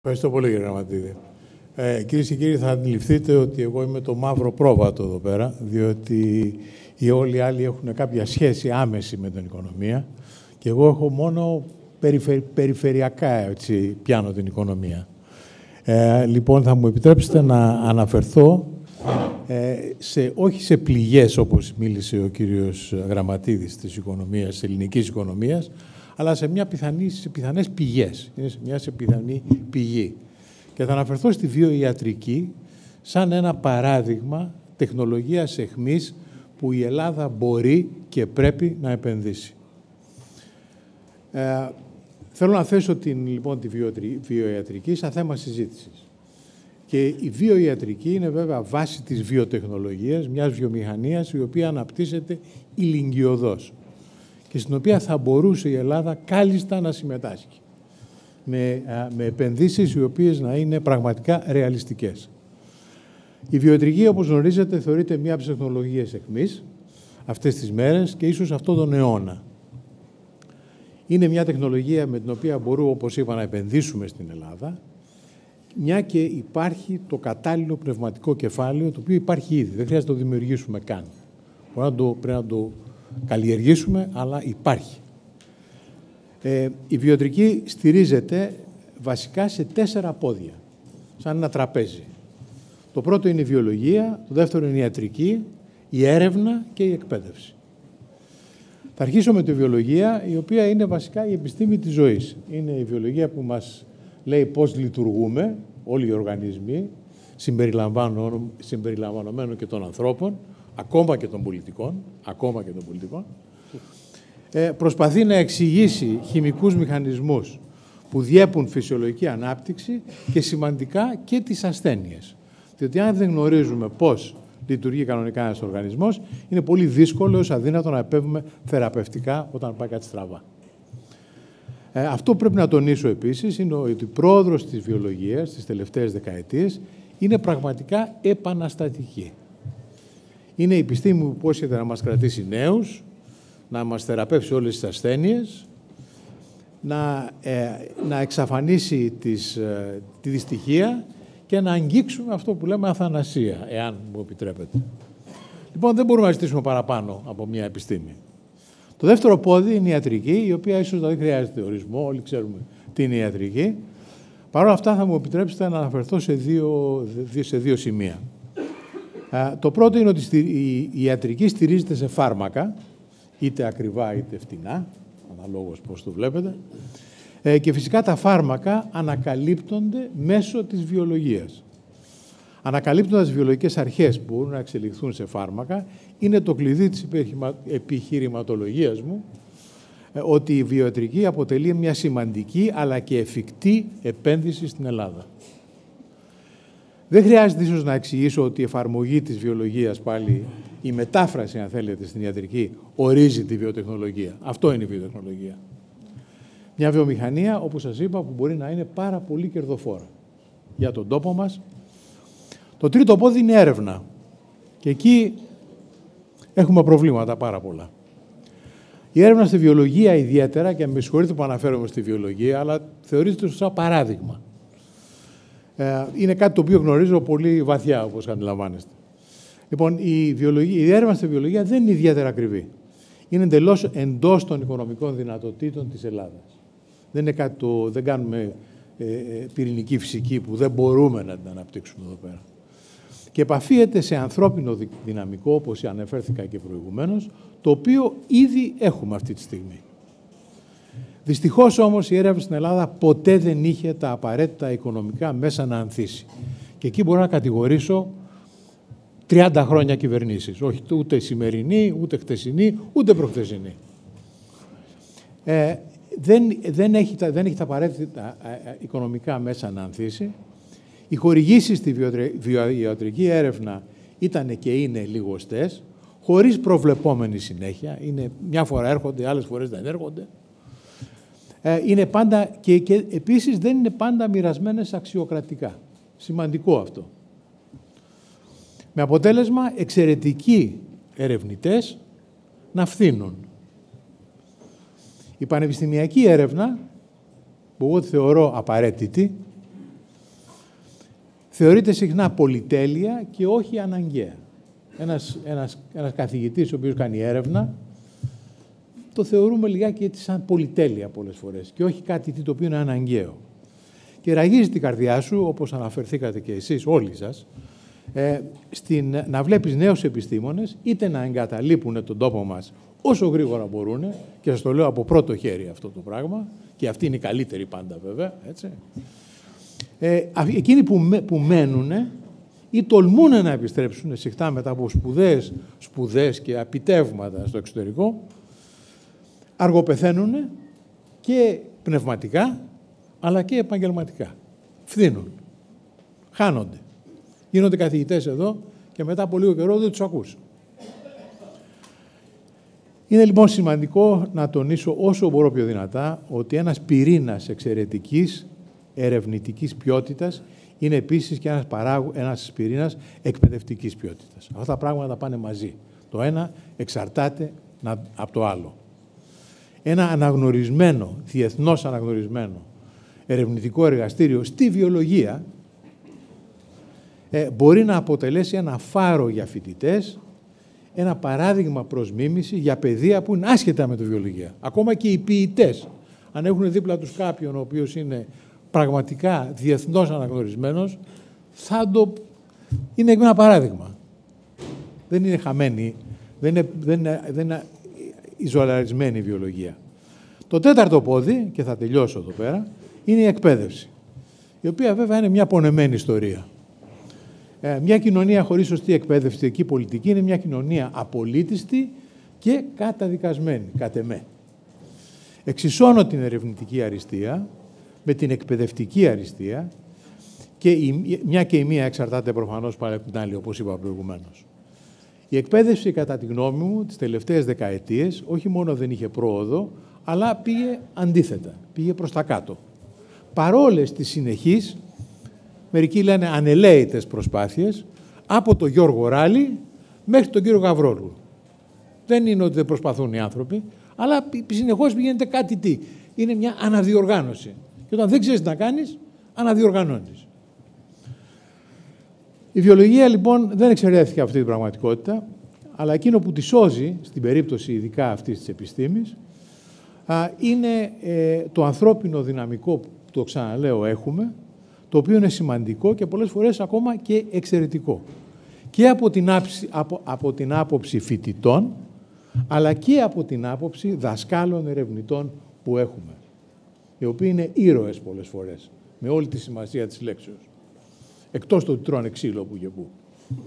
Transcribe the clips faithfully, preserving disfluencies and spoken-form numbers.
Ευχαριστώ πολύ, κύριε Γραμματίδη. Ε, κυρίες και κύριοι, θα αντιληφθείτε ότι εγώ είμαι το μαύρο πρόβατο εδώ πέρα, διότι οι όλοι οι άλλοι έχουν κάποια σχέση άμεση με την οικονομία και εγώ έχω μόνο περιφερ, περιφερειακά έτσι, πιάνω την οικονομία. Ε, λοιπόν, θα μου επιτρέψετε να αναφερθώ ε, σε, όχι σε πληγές, όπως μίλησε ο κύριος Γραμματίδης της οικονομίας, της ελληνικής οικονομίας, αλλά σε, μια πιθανή, σε πιθανές πηγές, είναι σε μια σε πιθανή πηγή. Και θα αναφερθώ στη βιοιατρική σαν ένα παράδειγμα τεχνολογίας εχμής που η Ελλάδα μπορεί και πρέπει να επενδύσει. Ε, θέλω να θέσω την, λοιπόν, τη βιοιατρική σαν θέμα συζήτησης. Και η βιοιατρική είναι βέβαια βάση της βιοτεχνολογίας, μιας βιομηχανίας η οποία αναπτύσσεται ηλικιωδώς και στην οποία θα μπορούσε η Ελλάδα κάλλιστα να συμμετάσχει με, με επενδύσεις οι οποίες να είναι πραγματικά ρεαλιστικές. Η βιοιατρική, όπως γνωρίζετε, θεωρείται μία από τις τεχνολογίες εχμής αυτές τις μέρες και ίσως αυτόν τον αιώνα. Είναι μια τεχνολογία με την οποία μπορούμε, όπως είπα, να επενδύσουμε στην Ελλάδα, μια και υπάρχει το κατάλληλο πνευματικό κεφάλαιο, το οποίο υπάρχει ήδη. Δεν χρειάζεται να το δημιουργήσουμε καν. Μπορεί να το, πρέπει να το καλλιεργήσουμε, αλλά υπάρχει. Ε, η βιοιατρική στηρίζεται βασικά σε τέσσερα πόδια, σαν ένα τραπέζι. Το πρώτο είναι η βιολογία, το δεύτερο είναι η ιατρική, η έρευνα και η εκπαίδευση. Θα αρχίσω με τη βιολογία, η οποία είναι βασικά η επιστήμη της ζωής. Είναι η βιολογία που μας λέει πώς λειτουργούμε όλοι οι οργανισμοί, συμπεριλαμβανομένων και των ανθρώπων, ακόμα και των πολιτικών, ακόμα και των πολιτικών. Ε, προσπαθεί να εξηγήσει χημικούς μηχανισμούς που διέπουν φυσιολογική ανάπτυξη και σημαντικά και τις ασθένειες. Διότι αν δεν γνωρίζουμε πώς λειτουργεί κανονικά ένας οργανισμός, είναι πολύ δύσκολο, ως αδύνατο να επέμβουμε θεραπευτικά όταν πάει κάτι στραβά. Ε, αυτό που πρέπει να τονίσω επίσης είναι ότι η πρόοδος της βιολογίας τις τελευταίες δεκαετίες είναι πραγματικά επαναστατική. Είναι η επιστήμη που πρόσχεται να μας κρατήσει νέους, να μας θεραπεύσει όλες τις ασθένειες, να, ε, να εξαφανίσει τις, ε, τη δυστυχία και να αγγίξουμε αυτό που λέμε αθανασία, εάν μου επιτρέπετε. Λοιπόν, δεν μπορούμε να ζητήσουμε παραπάνω από μια επιστήμη. Το δεύτερο πόδι είναι η ιατρική, η οποία ίσως δεν χρειάζεται ορισμό, όλοι ξέρουμε τι είναι η ιατρική. Παρ' όλα αυτά θα μου επιτρέψετε να αναφερθώ σε δύο, σε δύο σημεία. Το πρώτο είναι ότι η ιατρική στηρίζεται σε φάρμακα, είτε ακριβά είτε φτηνά, αναλόγως πώς το βλέπετε, και φυσικά τα φάρμακα ανακαλύπτονται μέσω της βιολογίας. Ανακαλύπτοντας τις βιολογικές αρχές που μπορούν να εξελιχθούν σε φάρμακα, είναι το κλειδί της επιχειρηματολογίας μου, ότι η βιοιατρική αποτελεί μια σημαντική αλλά και εφικτή επένδυση στην Ελλάδα. Δεν χρειάζεται ίσως να εξηγήσω ότι η εφαρμογή της βιολογίας, πάλι η μετάφραση, αν θέλετε, στην ιατρική, ορίζει τη βιοτεχνολογία. Αυτό είναι η βιοτεχνολογία. Μια βιομηχανία, όπως σας είπα, που μπορεί να είναι πάρα πολύ κερδοφόρα για τον τόπο μας. Το τρίτο πόδι είναι έρευνα. Και εκεί έχουμε προβλήματα πάρα πολλά. Η έρευνα στη βιολογία ιδιαίτερα, και με συγχωρείτε που αναφέρομαι στη βιολογία, αλλά θεωρείται σαν παράδειγμα. Είναι κάτι το οποίο γνωρίζω πολύ βαθιά, όπως αντιλαμβάνεστε. Λοιπόν, η, βιολογία, η έρευνα στη βιολογία δεν είναι ιδιαίτερα ακριβή. Είναι εντελώς εντός των οικονομικών δυνατοτήτων της Ελλάδας. Δεν, είναι κάτι το, δεν κάνουμε ε, πυρηνική φυσική που δεν μπορούμε να την αναπτύξουμε εδώ πέρα. Και επαφίεται σε ανθρώπινο δυναμικό, όπως αναφέρθηκα και προηγουμένως, το οποίο ήδη έχουμε αυτή τη στιγμή. Δυστυχώς όμως η έρευνα στην Ελλάδα ποτέ δεν είχε τα απαραίτητα οικονομικά μέσα να ανθίσει. Και εκεί μπορώ να κατηγορήσω τριάντα χρόνια κυβερνήσεις. Όχι ούτε σημερινή, ούτε χτεσινή, ούτε προχτεσινή. Ε, δεν, δεν, έχει τα, δεν έχει τα απαραίτητα οικονομικά μέσα να ανθίσει. Οι χορηγήσεις στη βιοιατρική έρευνα ήταν και είναι λιγοστές, χωρίς προβλεπόμενη συνέχεια. Είναι, μια φορά έρχονται, άλλες φορές δεν έρχονται. Ε, είναι πάντα, και, και επίσης δεν είναι πάντα μοιρασμένες αξιοκρατικά. Σημαντικό αυτό. Με αποτέλεσμα εξαιρετικοί ερευνητές να φθήνουν. Η πανεπιστημιακή έρευνα, που εγώ θεωρώ απαραίτητη, θεωρείται συχνά πολυτέλεια και όχι αναγκαία. Ένας, ένας, ένας καθηγητής ο οποίος κάνει έρευνα, το θεωρούμε λιγάκι έτσι σαν πολυτέλεια πολλές φορές και όχι κάτι το οποίο είναι αναγκαίο. Και ραγίζει την καρδιά σου, όπως αναφερθήκατε και εσείς όλοι σας, ε, στην, να βλέπεις νέους επιστήμονες είτε να εγκαταλείπουν τον τόπο μας όσο γρήγορα μπορούν, και σας το λέω από πρώτο χέρι αυτό το πράγμα, και αυτοί είναι οι καλύτεροι πάντα βέβαια, έτσι. Ε, εκείνοι που, που μένουν ή τολμούν να επιστρέψουν συχνά μετά από σπουδές, σπουδές και απιτεύματα στο εξωτερικό, αργοπεθαίνουν και πνευματικά, αλλά και επαγγελματικά. Φθήνουν, χάνονται. Γίνονται καθηγητές εδώ και μετά από λίγο καιρό δεν τους ακούς. Είναι λοιπόν σημαντικό να τονίσω όσο μπορώ πιο δυνατά ότι ένας πυρήνας εξαιρετικής ερευνητικής ποιότητας είναι επίσης και ένας, παράγου, ένας πυρήνας εκπαιδευτικής ποιότητας. Αυτά τα πράγματα πάνε μαζί. Το ένα εξαρτάται από το άλλο. Ένα αναγνωρισμένο, διεθνώς αναγνωρισμένο ερευνητικό εργαστήριο στη βιολογία ε, μπορεί να αποτελέσει ένα φάρο για φοιτητές, ένα παράδειγμα προς μίμηση για παιδεία που είναι άσχετα με τη βιολογία. Ακόμα και οι ποιητές, αν έχουν δίπλα τους κάποιον ο οποίος είναι πραγματικά διεθνώς αναγνωρισμένος, θα το... είναι ένα παράδειγμα. Δεν είναι χαμένη, δεν είναι, δεν είναι, δεν είναι ιζολαρισμένη η βιολογία. Το τέταρτο πόδι, και θα τελειώσω εδώ πέρα, είναι η εκπαίδευση, η οποία βέβαια είναι μια πονεμένη ιστορία. Ε, μια κοινωνία χωρίς σωστή εκπαιδευτική πολιτική είναι μια κοινωνία απολύτιστη και καταδικασμένη, κατ' εμέ. Εξισώνω την ερευνητική αριστεία με την εκπαιδευτική αριστεία και η, μια και η μία εξαρτάται προφανώς πάλι από την άλλη, όπως είπα προηγουμένως. Η εκπαίδευση, κατά τη γνώμη μου, τις τελευταίες δεκαετίες, όχι μόνο δεν είχε πρόοδο, αλλά πήγε αντίθετα, πήγε προς τα κάτω. Παρόλες τις συνεχείς, μερικοί λένε ανελαίητες προσπάθειες, από τον Γιώργο Ράλη μέχρι τον κύριο Γαβρόλου. Δεν είναι ότι δεν προσπαθούν οι άνθρωποι, αλλά συνεχώς πηγαίνεται κάτι τι. Είναι μια αναδιοργάνωση. Και όταν δεν ξέρεις τι να κάνεις, αναδιοργανώνεις. Η βιολογία λοιπόν δεν εξαιρέθηκε αυτή την πραγματικότητα, αλλά εκείνο που τη σώζει, στην περίπτωση ειδικά αυτής της επιστήμης, είναι το ανθρώπινο δυναμικό που, το ξαναλέω, έχουμε, το οποίο είναι σημαντικό και πολλές φορές ακόμα και εξαιρετικό. Και από την, άψη, από, από την άποψη φοιτητών, αλλά και από την άποψη δασκάλων ερευνητών που έχουμε, οι οποίοι είναι ήρωες πολλές φορές, με όλη τη σημασία της λέξεως. Εκτός το ότι τρώνε ξύλο που και που.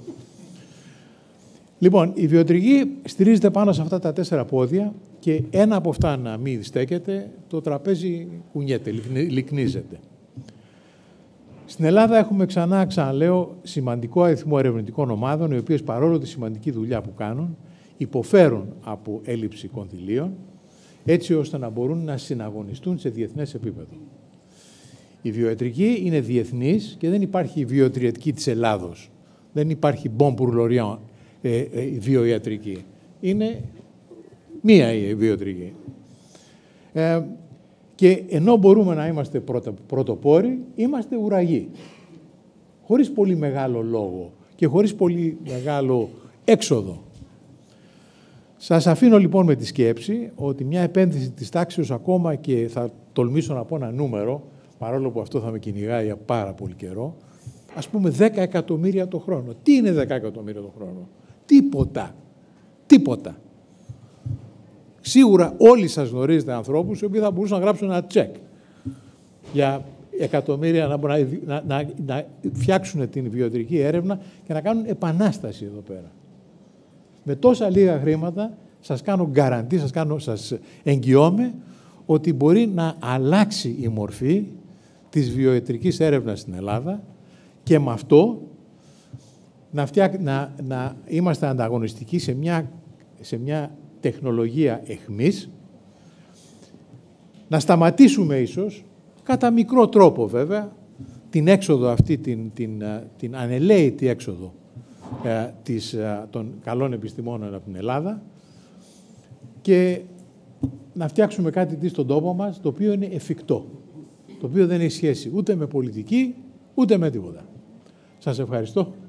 Λοιπόν, η βιοτριγή στηρίζεται πάνω σε αυτά τα τέσσερα πόδια και ένα από αυτά να μην στέκεται, το τραπέζι κουνιέται, λυκνίζεται. Στην Ελλάδα έχουμε ξανά, ξαναλέω, σημαντικό αριθμό ερευνητικών ομάδων, οι οποίες παρόλο τη σημαντική δουλειά που κάνουν, υποφέρουν από έλλειψη κονδυλίων, έτσι ώστε να μπορούν να συναγωνιστούν σε διεθνές επίπεδο. Η βιοϊατρική είναι διεθνής και δεν υπάρχει η βιοϊατρική της Ελλάδος. Δεν υπάρχει bon pour l'Orient ε, ε, η βιοϊατρική. Είναι μία η βιοϊατρική. Ε, και ενώ μπορούμε να είμαστε πρώτα, πρωτοπόροι, είμαστε ουραγοί. Χωρίς πολύ μεγάλο λόγο και χωρίς πολύ μεγάλο έξοδο. Σας αφήνω λοιπόν με τη σκέψη ότι μια επένδυση της τάξης ακόμα και θα τολμήσω να πω ένα νούμερο, παρόλο που αυτό θα με κυνηγάει για πάρα πολύ καιρό, ας πούμε δέκα εκατομμύρια το χρόνο. Τι είναι δέκα εκατομμύρια το χρόνο? Τίποτα. Τίποτα. Σίγουρα όλοι σας γνωρίζετε ανθρώπους οι οποίοι θα μπορούσαν να γράψουν ένα τσεκ για εκατομμύρια να, να, να, να φτιάξουν την βιοϊατρική έρευνα και να κάνουν επανάσταση εδώ πέρα. Με τόσα λίγα χρήματα σας κάνω γκαραντί, σας, κάνω, σας εγγυώμαι ότι μπορεί να αλλάξει η μορφή της βιοϊατρικής έρευνας στην Ελλάδα και με αυτό να, φτιάκ, να, να είμαστε ανταγωνιστικοί σε μια, σε μια τεχνολογία εχμής, να σταματήσουμε ίσως, κατά μικρό τρόπο βέβαια, την έξοδο αυτή, την, την, την ανελαίητη έξοδο ε, της, ε, των καλών επιστημόνων από την Ελλάδα και να φτιάξουμε κάτι τι στον τόπο μας, το οποίο είναι εφικτό, το οποίο δεν έχει σχέση ούτε με πολιτική, ούτε με τίποτα. Σας ευχαριστώ.